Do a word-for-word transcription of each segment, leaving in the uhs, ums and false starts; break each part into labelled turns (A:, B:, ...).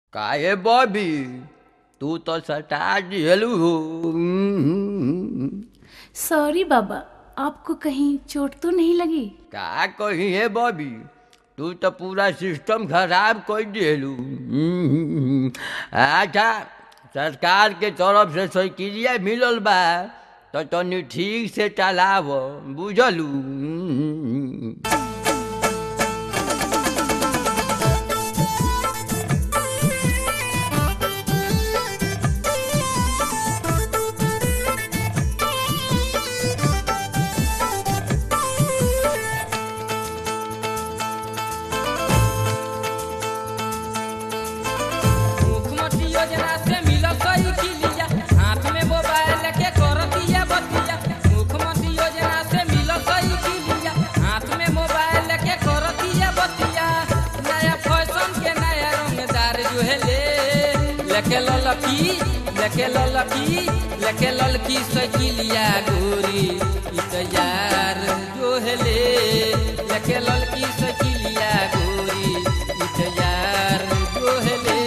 A: काहे बॉबी तू तो सटा दिलू हो।
B: सॉरी बाबा, आपको कहीं चोट तो नहीं लगी?
A: का कही है बॉबी, तू तो पूरा सिस्टम खराब कर दिलू। अच्छा, सरकार के तरफ से साइकिलिया मिलल बा तो तनी ठीक से चलाव, बुझलू।
C: योजना से मिलल साइकिलिया, हाथ में मोबाइल के कर दिया बतिया। मुख्यमंत्री योजना से मिलल साइकिलिया, हाथ में मोबाइल के कर दिया बतिया। नया फैशन के नया रंगदार जो है ले लेके ललकी लेके ललकी लेके ललकी साइकिलिया गोरी यार जो है ले लेके ललकी साइकिलिया गोरी यार जो है ले।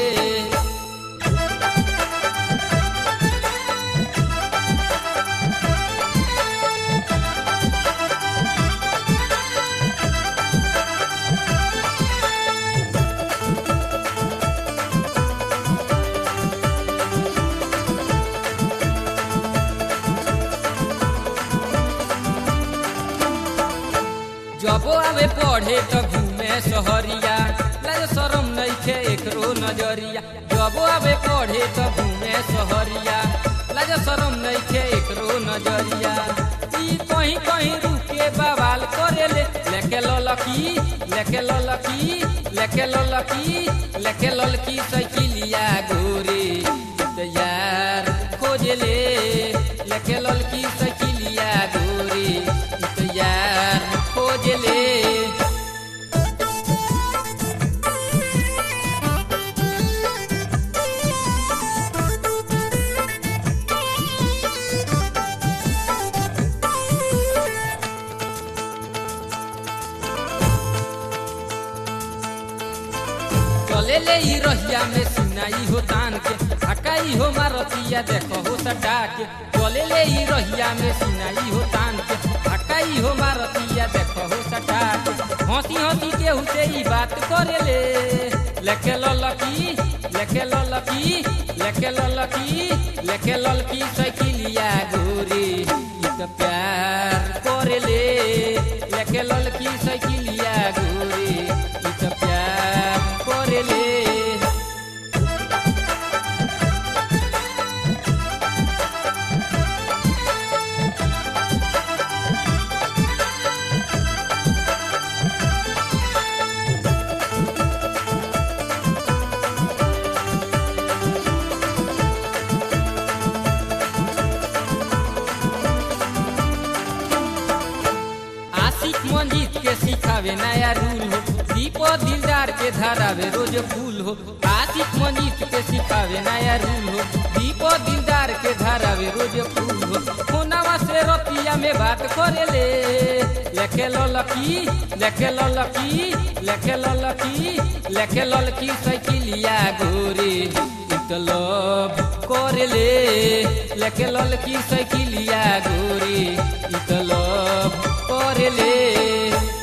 C: जब आवे पढ़े तो घूमे सहरिया, लाज शरम नइखे एकरो नजरिया। जब आवे पढ़े तो घूमे सहरिया, लाज शरम नइखे एकरो नजरिया। ई कहीं कहीं रुके बवाल करेले, लेके ललकी लेके ललकी लेके ललकी लेके ललकी साइकिलिया गोरी यार खोजले। लेके ललकी साइकिलिया गोरी यार खोजले। चले ले ई रहिया में सिनाई हो तान के, हकाई हो मारतिया देखो हो सटा के। चले ले ई रहिया में सिनाई हो तान के, हकाई हो मारतिया देखो हो सटा के। हंसी हंसी के हुते ई बात करे ले, लेके ललकी लेके ललकी लेके ललकी लेके ललकी साइकिलिया गोरी ई तो प्यार करे ले। लेके ललकी साइकिलिया गोरी ई तो प्यार करे ले। मंजीत के सिखावे नया रूल हो, दीपो दिलदार के धरावे रोज फूल हो। आशिक मंजीत के सिखावे नया रूल हो, दीपो दिलदार के धरावे रोज फूल हो। फोनवा से रतिया में बात करे ले, लेके ललकी लेके ललकी लेके ललकी लेके ललकी साइकिलिया गोरी लव करे ले। लेके ललकी साइकिलिया गोरी लव करे ले।